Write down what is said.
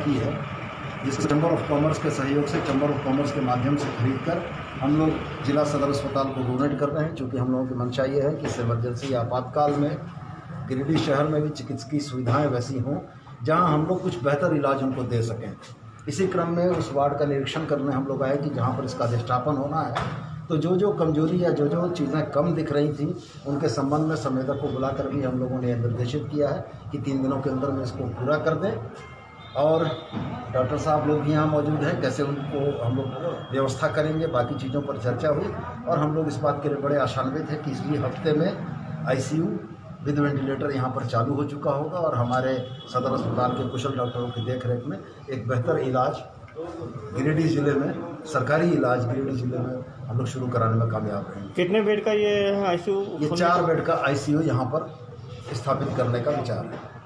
की है, जिसको चैम्बर ऑफ कॉमर्स के सहयोग से, चैम्बर ऑफ कॉमर्स के माध्यम से खरीद कर हम लोग जिला सदर अस्पताल को डोनेट कर रहे हैं। क्योंकि हम लोगों की मंशा ये है कि इस इमरजेंसी या आपातकाल में गिरिडीह शहर में भी चिकित्सकीय सुविधाएं वैसी हों जहां हम लोग कुछ बेहतर इलाज उनको दे सकें। इसी क्रम में उस वार्ड का निरीक्षण करने हम लोग आए कि जहां पर इसका अधिष्ठापन होना है, तो जो जो कमजोरी या जो जो चीज़ें कम दिख रही थी उनके संबंध में संवेदक को बुलाकर भी हम लोगों ने निर्देशित किया है कि 3 दिनों के अंदर में इसको पूरा कर दें। और डॉक्टर साहब लोग भी यहाँ मौजूद हैं, कैसे उनको हम लोग व्यवस्था करेंगे, बाकी चीज़ों पर चर्चा हुई। और हम लोग इस बात के लिए बड़े आशान्वित हैं कि इसी हफ्ते में ICU विद वेंटिलेटर यहाँ पर चालू हो चुका होगा और हमारे सदर अस्पताल के कुशल डॉक्टरों की देखरेख में एक बेहतर इलाज गिरिडीह जिले में, सरकारी इलाज गिरिडीह जिले में हम लोग शुरू कराने में कामयाब रहेंगे। कितने बेड का ये ICU? ये 4 बेड का ICU यहाँ पर स्थापित करने का विचार है।